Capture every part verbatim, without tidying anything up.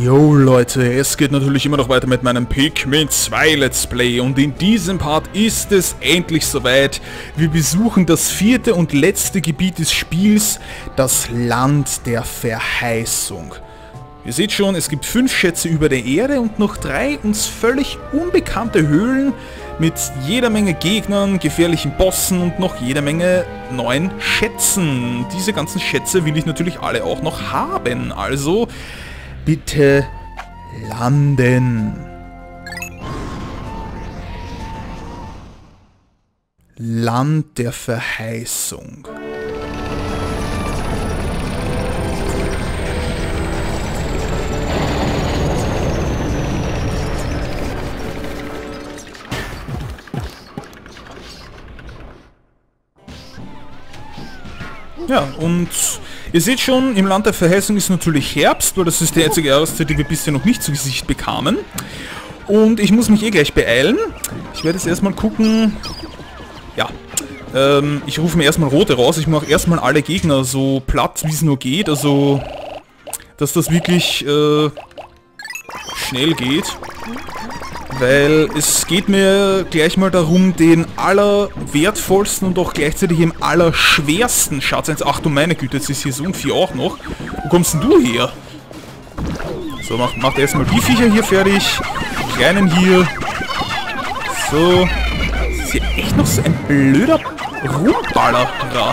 Jo Leute, es geht natürlich immer noch weiter mit meinem Pikmin zwei Let's Play und in diesem Part ist es endlich soweit. Wir besuchen das vierte und letzte Gebiet des Spiels, das Land der Verheißung. Ihr seht schon, es gibt fünf Schätze über der Erde und noch drei uns völlig unbekannte Höhlen mit jeder Menge Gegnern, gefährlichen Bossen und noch jeder Menge neuen Schätzen. Diese ganzen Schätze will ich natürlich alle auch noch haben, also bitte landen. Land der Verheißung. Ja, und ihr seht schon, im Land der Verheißung ist natürlich Herbst, weil das ist die einzige Jahreszeit, die wir bisher noch nicht zu Gesicht bekamen. Und ich muss mich eh gleich beeilen. Ich werde jetzt erstmal gucken. Ja, ähm, ich rufe mir erstmal Rote raus. Ich mache erstmal alle Gegner so platt, wie es nur geht. Also, dass das wirklich äh, schnell geht. Weil es geht mir gleich mal darum, den allerwertvollsten und auch gleichzeitig im allerschwersten Schatz. Ach du meine Güte, jetzt ist hier so ein Vieh auch noch. Wo kommst denn du her? So, macht, macht erstmal die Viecher hier fertig. Die kleinen hier. So. Das ist hier echt noch so ein blöder Rumballer. Ja.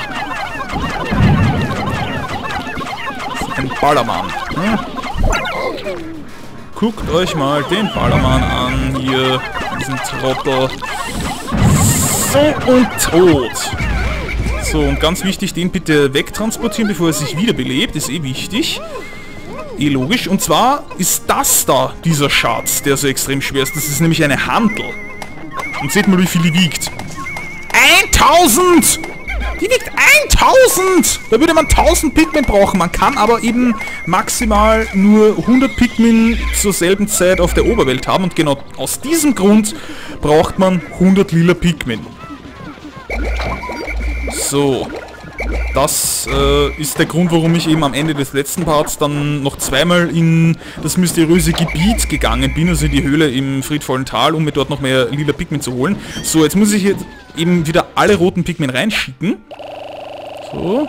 Ein Ballermann. Hm? Guckt euch mal den Ballermann an, hier, diesen Trottel. So und tot. So, und ganz wichtig, den bitte wegtransportieren, bevor er sich wiederbelebt, ist eh wichtig. Eh logisch. Und zwar ist das da, dieser Schatz, der so extrem schwer ist. Das ist nämlich eine Hantel. Und seht mal, wie viel die wiegt. eintausend! Die wiegt eintausend! Da würde man tausend Pikmin brauchen. Man kann aber eben maximal nur hundert Pikmin zur selben Zeit auf der Oberwelt haben. Und genau aus diesem Grund braucht man hundert lila Pikmin. So. Das äh, ist der Grund, warum ich eben am Ende des letzten Parts dann noch zweimal in das mysteriöse Gebiet gegangen bin, also in die Höhle im friedvollen Tal, um mir dort noch mehr lila Pikmin zu holen. So, jetzt muss ich jetzt eben wieder alle roten Pikmin reinschicken. So.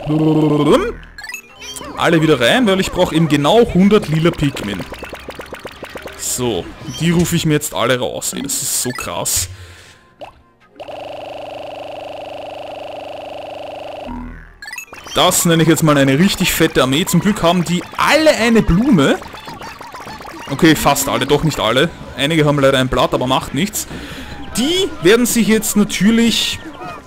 Alle wieder rein, weil ich brauche eben genau hundert lila Pikmin. So, die rufe ich mir jetzt alle raus. Ey, das ist so krass. Das nenne ich jetzt mal eine richtig fette Armee. Zum Glück haben die alle eine Blume. Okay, fast alle, doch nicht alle. Einige haben leider ein Blatt, aber macht nichts. Die werden sich jetzt natürlich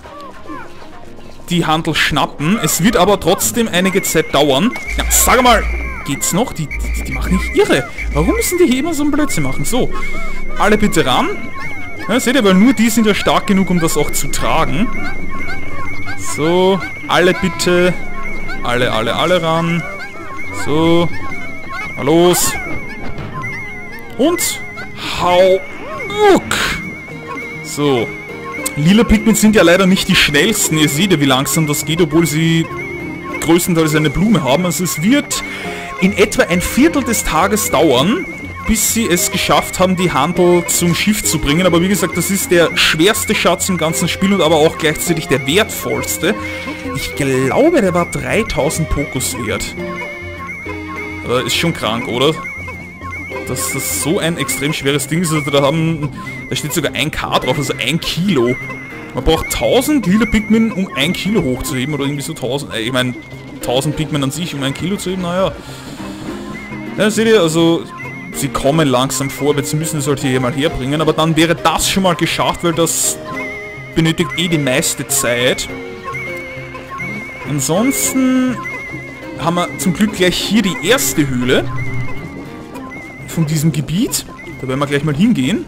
die Hantel schnappen. Es wird aber trotzdem einige Zeit dauern. Ja, sag mal, geht's noch? Die, die, die machen nicht irre. Warum müssen die hier immer so einen Blödsinn machen? So, alle bitte ran. Ja, seht ihr, weil nur die sind ja stark genug, um das auch zu tragen. So, alle bitte. Alle, alle, alle ran. So. Mal los. Und hau uck. So. Lila Pikmin sind ja leider nicht die schnellsten. Ihr seht ja, wie langsam das geht, obwohl sie größtenteils eine Blume haben. Also es wird in etwa ein Viertel des Tages dauern, bis sie es geschafft haben, die Hantel zum Schiff zu bringen. Aber wie gesagt, das ist der schwerste Schatz im ganzen Spiel und aber auch gleichzeitig der wertvollste. Ich glaube, der war dreitausend Pokus wert. Äh, ist schon krank, oder? Dass das so ein extrem schweres Ding ist. Also da haben, da steht sogar ein K drauf, also ein Kilo. Man braucht tausend lila Pikmin, um ein Kilo hochzuheben oder irgendwie so tausend. Äh, ich meine, tausend Pikmin an sich, um ein Kilo zu heben, naja. Ja, seht ihr, also sie kommen langsam vor, aber sie müssen es halt hier mal herbringen. Aber dann wäre das schon mal geschafft, weil das benötigt eh die meiste Zeit. Ansonsten haben wir zum Glück gleich hier die erste Höhle von diesem Gebiet. Da werden wir gleich mal hingehen.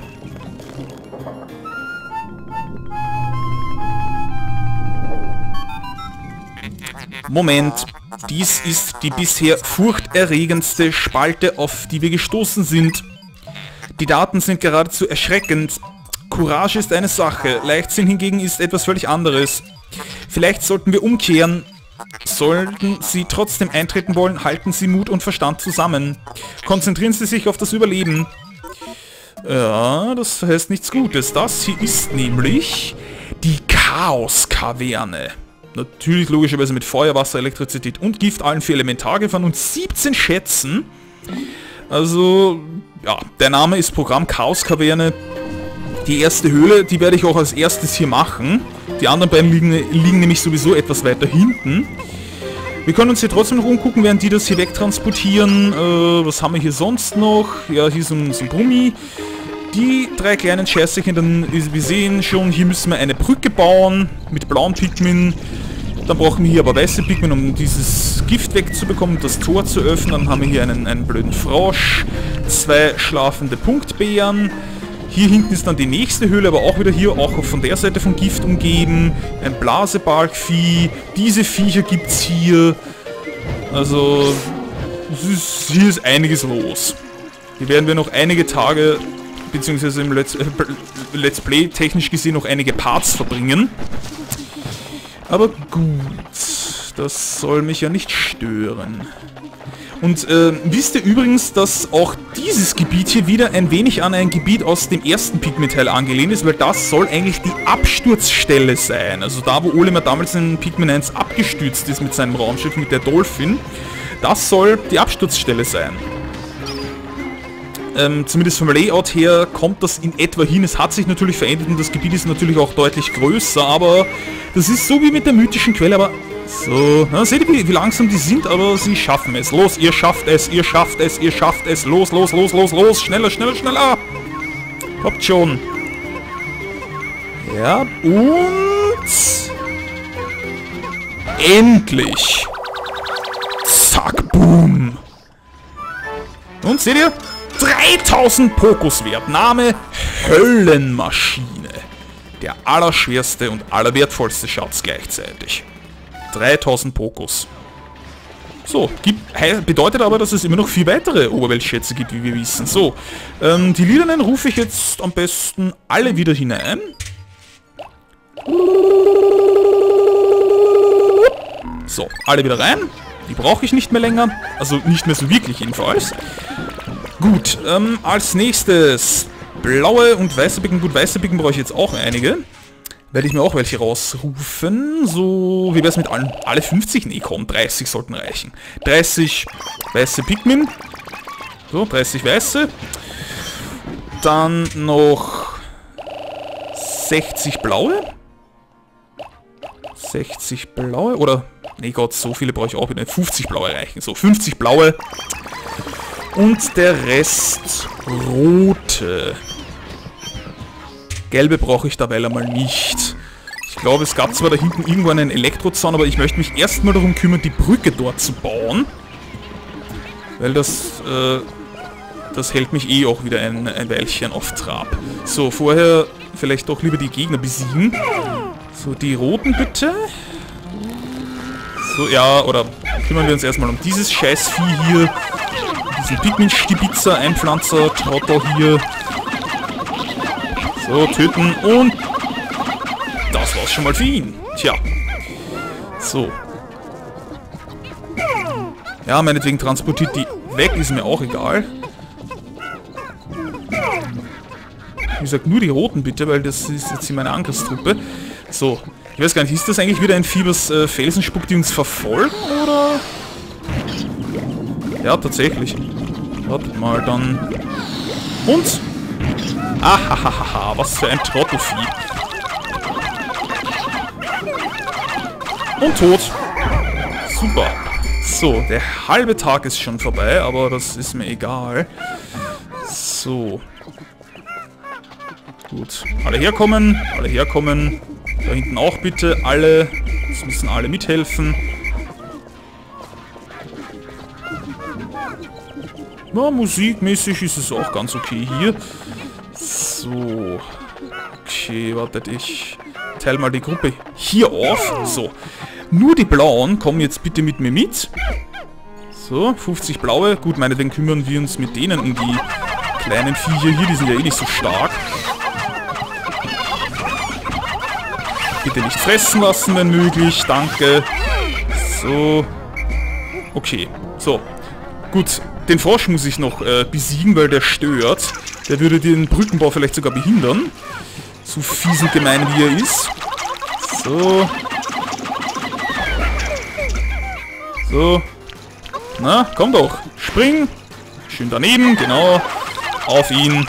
Moment. Dies ist die bisher furchterregendste Spalte, auf die wir gestoßen sind. Die Daten sind geradezu erschreckend. Courage ist eine Sache, Leichtsinn hingegen ist etwas völlig anderes. Vielleicht sollten wir umkehren. Sollten Sie trotzdem eintreten wollen, halten Sie Mut und Verstand zusammen. Konzentrieren Sie sich auf das Überleben. Ja, das heißt nichts Gutes. Das hier ist nämlich die Chaos-Kaverne. Natürlich logischerweise mit Feuer, Wasser, Elektrizität und Gift, allen für Elementargefahren und siebzehn Schätzen. Also, ja, der Name ist Programm Chaos-Kaverne. Die erste Höhle, die werde ich auch als erstes hier machen. Die anderen beiden liegen, liegen nämlich sowieso etwas weiter hinten. Wir können uns hier trotzdem noch umgucken, während die das hier wegtransportieren. Äh, was haben wir hier sonst noch? Ja, hier so ein, so ein Brummi. Die drei kleinen Scheißchen, dann, wir sehen schon, hier müssen wir eine Brücke bauen mit blauen Pikmin. Dann brauchen wir hier aber weiße Pikmin, um dieses Gift wegzubekommen und das Tor zu öffnen. Dann haben wir hier einen, einen blöden Frosch, zwei schlafende Punktbeeren. Hier hinten ist dann die nächste Höhle, aber auch wieder hier, auch von der Seite von Gift umgeben. Ein Blasebalgvieh. Diese Viecher gibt's hier. Also, es ist, hier ist einiges los. Hier werden wir noch einige Tage, beziehungsweise im Let's, äh, Let's Play technisch gesehen noch einige Parts verbringen. Aber gut, das soll mich ja nicht stören. Und äh, wisst ihr übrigens, dass auch dieses Gebiet hier wieder ein wenig an ein Gebiet aus dem ersten Pikmin-Teil angelehnt ist, weil das soll eigentlich die Absturzstelle sein. Also da, wo Olimar damals in Pikmin eins abgestürzt ist mit seinem Raumschiff, mit der Dolphin, das soll die Absturzstelle sein. Ähm, zumindest vom Layout her kommt das in etwa hin. Es hat sich natürlich verändert und das Gebiet ist natürlich auch deutlich größer, aber das ist so wie mit der mythischen Quelle, aber so, na, seht ihr, wie, wie langsam die sind, aber sie schaffen es. Los, ihr schafft es, ihr schafft es, ihr schafft es. Los, los, los, los, los. Schneller, schneller, schneller. Kommt schon. Ja, und... endlich. Zack, boom. Und, seht ihr? dreitausend Pokos wert. Name Höllenmaschine. Der allerschwerste und allerwertvollste Schatz gleichzeitig. dreitausend Pokos. So, gibt, bedeutet aber, dass es immer noch vier weitere Oberweltschätze gibt, wie wir wissen. So, ähm, die Lilanen rufe ich jetzt am besten alle wieder hinein. So, alle wieder rein. Die brauche ich nicht mehr länger. Also nicht mehr so wirklich jedenfalls. Gut, ähm, als nächstes blaue und weiße Picken. Gut, weiße Picken brauche ich jetzt auch einige. Werde ich mir auch welche rausrufen. So, wie wäre es mit allen? Alle fünfzig? Nee, komm, dreißig sollten reichen. dreißig weiße Pikmin. So, dreißig weiße. Dann noch sechzig blaue. sechzig blaue. Oder, nee Gott, so viele brauche ich auch wieder. fünfzig blaue reichen. So, fünfzig blaue. Und der Rest rote. Gelbe brauche ich dabei einmal nicht. Ich glaube, es gab zwar da hinten irgendwo einen Elektrozaun, aber ich möchte mich erstmal darum kümmern, die Brücke dort zu bauen. Weil das, äh, das hält mich eh auch wieder ein, ein Weilchen auf Trab. So, vorher vielleicht doch lieber die Gegner besiegen. So, die roten bitte. So, ja, oder kümmern wir uns erstmal um dieses Scheißvieh hier. Diesen Pikmin-Stibitzer, Einpflanzer, Trottel hier. So, töten und... das war's schon mal für ihn. Tja. So. Ja, meinetwegen transportiert die weg, ist mir auch egal. Wie gesagt, nur die roten bitte, weil das ist jetzt hier meine Angriffstruppe. So. Ich weiß gar nicht, ist das eigentlich wieder ein Fiebers äh, Felsenspuck, die uns verfolgen, oder? Ja, tatsächlich. Wartet mal, dann... und... ahahaha, was für ein Trottelvieh. Und tot. Super. So, der halbe Tag ist schon vorbei, aber das ist mir egal. So. Gut. Alle herkommen, alle herkommen. Da hinten auch bitte, alle. Es müssen alle mithelfen. Na, musikmäßig ist es auch ganz okay hier. So. Okay, wartet, ich teile mal die Gruppe hier auf. So. Nur die Blauen kommen jetzt bitte mit mir mit. So, fünfzig Blaue. Gut, meinetwegen kümmern wir uns mit denen um die kleinen Viecher hier. Die sind ja eh nicht so stark. Bitte nicht fressen lassen, wenn möglich. Danke. So. Okay. So. Gut. Den Frosch muss ich noch äh, besiegen, weil der stört. Der würde den Brückenbau vielleicht sogar behindern. So fies und gemein wie er ist. So. So. Na, komm doch. Spring. Schön daneben, genau. Auf ihn.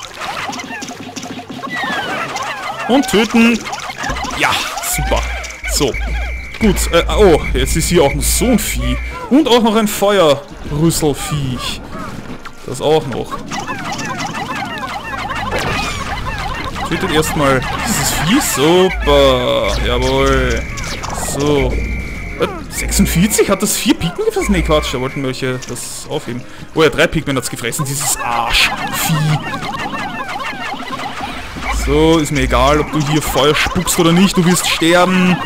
Und töten. Ja, super. So. Gut. Äh, oh, jetzt ist hier auch noch so ein Vieh. Und auch noch ein Feuerrüsselviech. Das auch noch. Tötet erstmal dieses Vieh. Super. Jawohl. So. Äh, sechsundvierzig? Hat das vier Pikmin gefressen? Ne, Quatsch. Da wollten welche das aufheben. Oh ja, drei Pikmin hat es gefressen. Dieses Arschvieh. So, ist mir egal, ob du hier Feuer spuckst oder nicht. Du wirst sterben.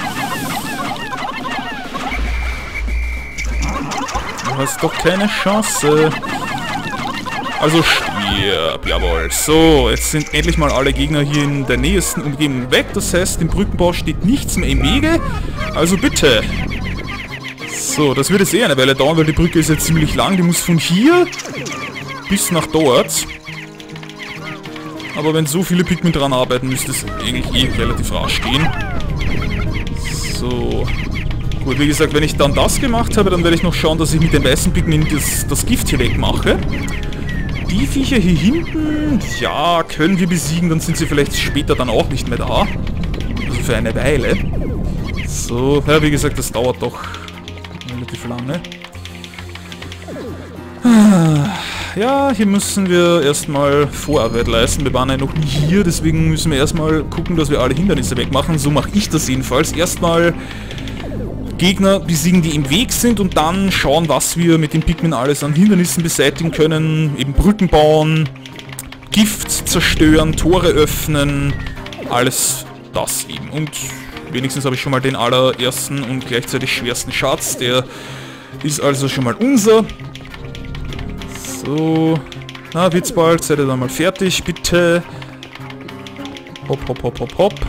Du hast doch keine Chance. Also stirb, jawohl. So, jetzt sind endlich mal alle Gegner hier in der nächsten Umgebung weg. Das heißt, dem Brückenbau steht nichts mehr im Wege. Also bitte. So, das wird jetzt eh eine Weile dauern, weil die Brücke ist jetzt ziemlich lang. Die muss von hier bis nach dort. Aber wenn so viele Pikmin dran arbeiten, müsste es eigentlich eh relativ rasch gehen. So. Gut, wie gesagt, wenn ich dann das gemacht habe, dann werde ich noch schauen, dass ich mit den weißen Pikmin das, das Gift hier wegmache. Die Viecher hier hinten, ja, können wir besiegen, dann sind sie vielleicht später dann auch nicht mehr da. Also für eine Weile. So, ja, wie gesagt, das dauert doch relativ lange. Ja, hier müssen wir erstmal Vorarbeit leisten. Wir waren ja noch nie hier, deswegen müssen wir erstmal gucken, dass wir alle Hindernisse wegmachen. So mache ich das jedenfalls. Erstmal Gegner besiegen, die im Weg sind und dann schauen, was wir mit den Pikmin alles an Hindernissen beseitigen können. Eben Brücken bauen, Gift zerstören, Tore öffnen, alles das eben. Und wenigstens habe ich schon mal den allerersten und gleichzeitig schwersten Schatz. Der ist also schon mal unser. So, na, wird's bald, seid ihr dann mal fertig, bitte. Hopp, hopp, hopp, hopp, hopp.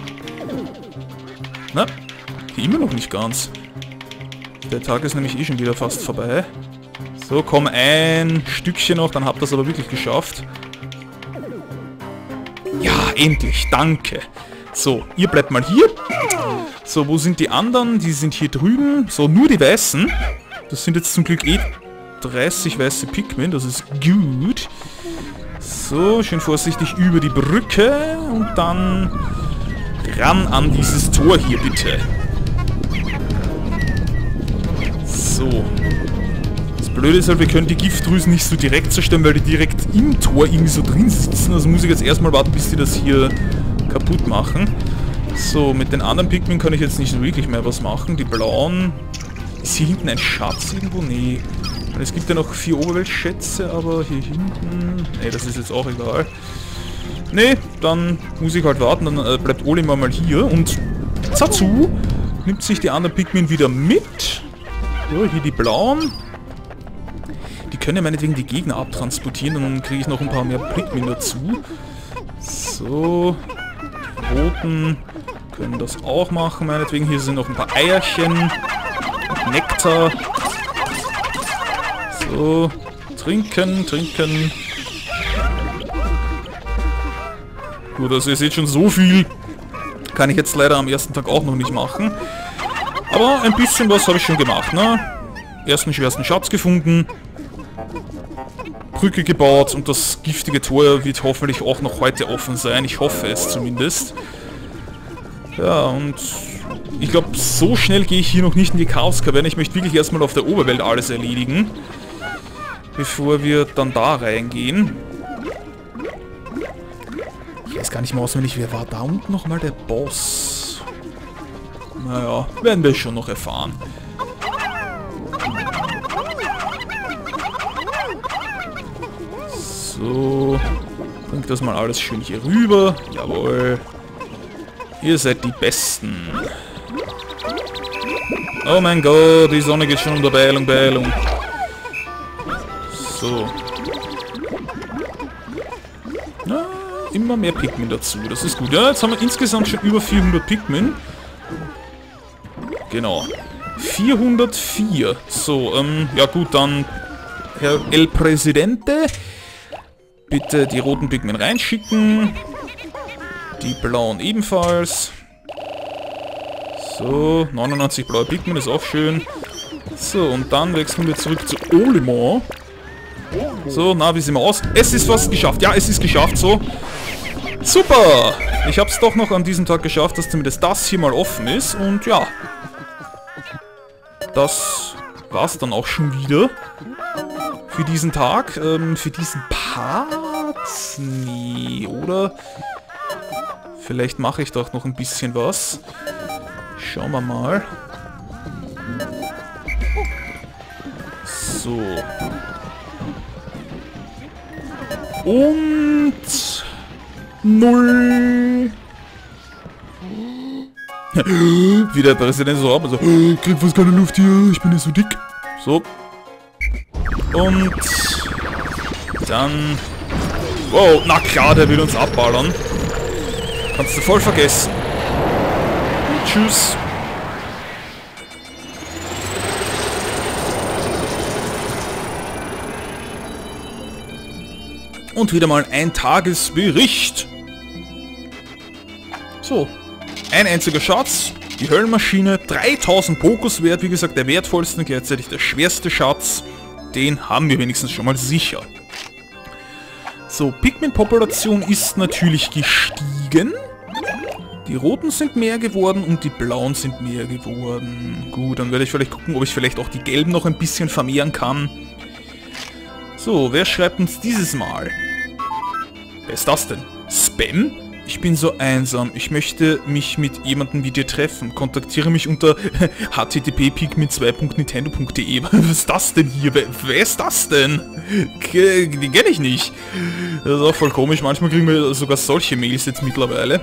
Na, immer noch nicht ganz. Der Tag ist nämlich eh schon wieder fast vorbei. So, komm, ein Stückchen noch, dann habt ihr das aber wirklich geschafft. Ja, endlich, danke. So, ihr bleibt mal hier. So, wo sind die anderen? Die sind hier drüben. So, nur die Weißen. Das sind jetzt zum Glück eh dreißig weiße Pikmin, das ist gut. So, schön vorsichtig über die Brücke und dann ran an dieses Tor hier, bitte. So. Das Blöde ist halt, wir können die Giftdrüsen nicht so direkt zerstören, weil die direkt im Tor irgendwie so drin sitzen. Also muss ich jetzt erstmal warten, bis die das hier kaputt machen. So, mit den anderen Pikmin kann ich jetzt nicht so wirklich mehr was machen. Die blauen... Ist hier hinten ein Schatz irgendwo? Nee. Es gibt ja noch vier Oberweltschätze, aber hier hinten... Ne, das ist jetzt auch egal. Ne, dann muss ich halt warten, dann äh, bleibt Olimar mal hier und Zazu nimmt sich die anderen Pikmin wieder mit. So, hier die blauen. Die können ja meinetwegen die Gegner abtransportieren, dann kriege ich noch ein paar mehr Pikmin dazu. So, die roten können das auch machen, meinetwegen. Hier sind noch ein paar Eierchen, Nektar. So, trinken, trinken. Gut, also ihr seht schon, so viel kann ich jetzt leider am ersten Tag auch noch nicht machen. Aber ein bisschen was habe ich schon gemacht, ne? Ersten schwersten Schatz gefunden. Brücke gebaut und das giftige Tor wird hoffentlich auch noch heute offen sein. Ich hoffe es zumindest. Ja, und ich glaube, so schnell gehe ich hier noch nicht in die Chaos-Kaverne. Ich möchte wirklich erstmal auf der Oberwelt alles erledigen, bevor wir dann da reingehen. Ich weiß gar nicht mehr auswendig, wer war da unten nochmal der Boss? Naja, werden wir schon noch erfahren. So, bringt das mal alles schön hier rüber. Jawohl. Ihr seid die Besten. Oh mein Gott, die Sonne geht schon unter. Beeilung, Beeilung. So. Na, immer mehr Pikmin dazu. Das ist gut. Ja, jetzt haben wir insgesamt schon über vierhundert Pikmin. Genau. vierhundertvier. So, ähm, ja gut, dann Herr El Presidente. Bitte die roten Pigmen reinschicken. Die blauen ebenfalls. So, neunundneunzig blaue Pigmen ist auch schön. So, und dann wechseln wir zurück zu Olimar. So, na, wie sehen wir aus? Es ist fast geschafft. Ja, es ist geschafft, so. Super! Ich habe es doch noch an diesem Tag geschafft, dass zumindest das hier mal offen ist. Und ja, das war's dann auch schon wieder für diesen Tag. Ähm, für diesen Part? Nee, oder? Vielleicht mache ich doch noch ein bisschen was. Schauen wir mal. So. Und null. Wie der Präsident so haben, also, ich krieg fast keine Luft hier, ich bin ja so dick. So. Und dann. Wow, na klar, der will uns abballern. Kannst du voll vergessen. Tschüss. Und wieder mal ein Tagesbericht. So. Ein einziger Schatz. Die Höllenmaschine. dreitausend Pokus wert. Wie gesagt, der wertvollste und gleichzeitig der schwerste Schatz. Den haben wir wenigstens schon mal sicher. So, Pigment-Population ist natürlich gestiegen. Die roten sind mehr geworden und die blauen sind mehr geworden. Gut, dann werde ich vielleicht gucken, ob ich vielleicht auch die gelben noch ein bisschen vermehren kann. So, wer schreibt uns dieses Mal? Wer ist das denn? Spam? Ich bin so einsam. Ich möchte mich mit jemandem wie dir treffen. Kontaktiere mich unter h t t p pigment zwei punkt nintendo punkt d e. Was ist das denn hier? Wer, wer ist das denn? Den kenne ich nicht. Das ist auch voll komisch. Manchmal kriegen wir sogar solche Mails jetzt mittlerweile.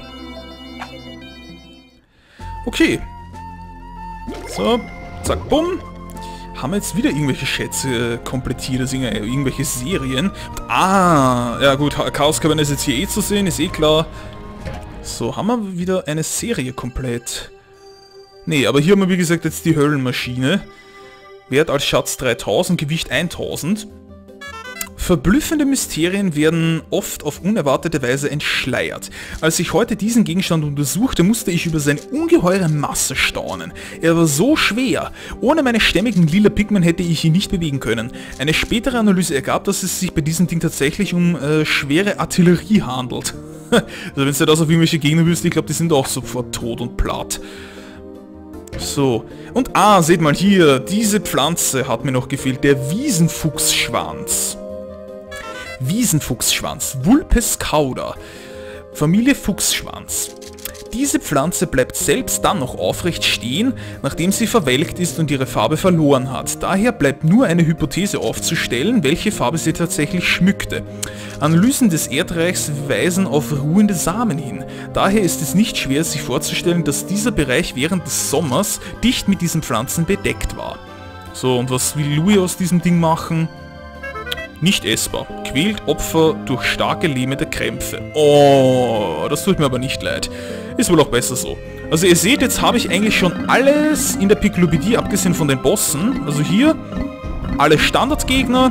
Okay. So, zack, bumm. Haben wir jetzt wieder irgendwelche Schätze äh, komplettiert, also irgendwelche Serien. Und, ah, ja gut, Chaoskaverne ist jetzt hier eh zu sehen, ist eh klar. So, haben wir wieder eine Serie komplett. Nee, aber hier haben wir wie gesagt jetzt die Höllenmaschine. Wert als Schatz dreitausend, Gewicht eintausend. Verblüffende Mysterien werden oft auf unerwartete Weise entschleiert. Als ich heute diesen Gegenstand untersuchte, musste ich über seine ungeheure Masse staunen. Er war so schwer. Ohne meine stämmigen lila Pigmen hätte ich ihn nicht bewegen können. Eine spätere Analyse ergab, dass es sich bei diesem Ding tatsächlich um äh, schwere Artillerie handelt. Also wenn du das auf irgendwelche Gegner willst, ich glaube, die sind auch sofort tot und platt. So. Und ah, seht mal hier, diese Pflanze hat mir noch gefehlt. Der Wiesenfuchsschwanz. Wiesenfuchsschwanz, Vulpes cauda, Familie Fuchsschwanz. Diese Pflanze bleibt selbst dann noch aufrecht stehen, nachdem sie verwelkt ist und ihre Farbe verloren hat. Daher bleibt nur eine Hypothese aufzustellen, welche Farbe sie tatsächlich schmückte. Analysen des Erdreichs weisen auf ruhende Samen hin. Daher ist es nicht schwer, sich vorzustellen, dass dieser Bereich während des Sommers dicht mit diesen Pflanzen bedeckt war. So, und was will Louis aus diesem Ding machen? Nicht essbar. Quält Opfer durch starke lähmende Krämpfe. Oh, das tut mir aber nicht leid. Ist wohl auch besser so. Also ihr seht, jetzt habe ich eigentlich schon alles in der Piklopädie, abgesehen von den Bossen. Also hier, alle Standardgegner.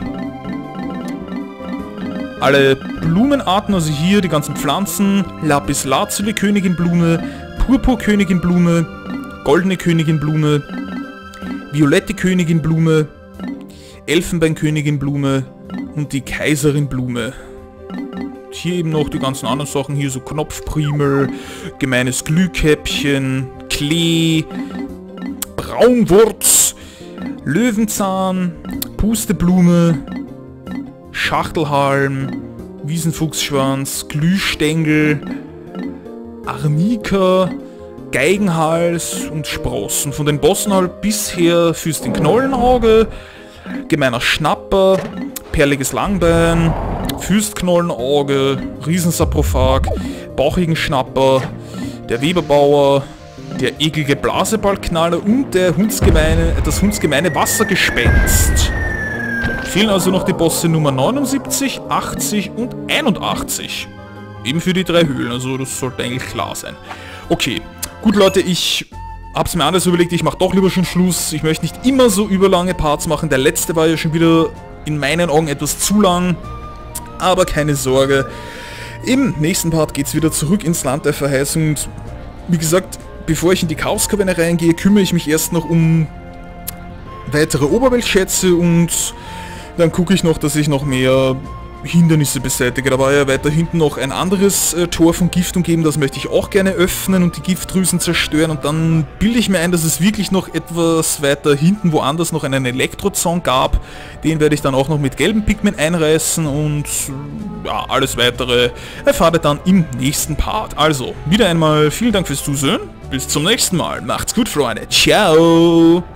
Alle Blumenarten, also hier die ganzen Pflanzen. Lapis Lazuli Königinblume, Purpur Königinblume, Goldene Königinblume, Violette Königinblume, Elfenbein Königinblume und die Kaiserinblume. Hier eben noch die ganzen anderen Sachen, hier so Knopfprimel, gemeines Glühkäppchen, Klee, Braunwurz, Löwenzahn, Pusteblume, Schachtelhalm, Wiesenfuchsschwanz, Glühstängel, Arnika, Geigenhals und Sprossen. Von den Bossen halt bisher Fürstin Knollenauge, gemeiner Schnapper, perliges Langbein, Fürstknollenauge, Riesensaprophag, bauchigen Schnapper, der Weberbauer, der eklige Blaseballknaller und der Hundsgemeine, das hundsgemeine Wassergespenst. Fehlen also noch die Bosse Nummer neunundsiebzig, achtzig und einundachtzig. Eben für die drei Höhlen, also das sollte eigentlich klar sein. Okay, gut Leute, ich hab's mir anders überlegt, ich mache doch lieber schon Schluss. Ich möchte nicht immer so überlange Parts machen. Der letzte war ja schon wieder in meinen Augen etwas zu lang. Aber keine Sorge. Im nächsten Part geht's wieder zurück ins Land der Verheißung. Und wie gesagt, bevor ich in die Chaoskaverne reingehe, kümmere ich mich erst noch um weitere Oberweltschätze und dann gucke ich noch, dass ich noch mehr Hindernisse beseitige. Da war ja weiter hinten noch ein anderes äh, Tor von Gift umgeben, das möchte ich auch gerne öffnen und die Giftdrüsen zerstören und dann bilde ich mir ein, dass es wirklich noch etwas weiter hinten woanders noch einen Elektrozaun gab. Den werde ich dann auch noch mit gelben Pigment einreißen und ja, alles weitere erfahrt ihr dann im nächsten Part. Also, wieder einmal vielen Dank fürs Zusehen, bis zum nächsten Mal. Macht's gut, Freunde. Ciao!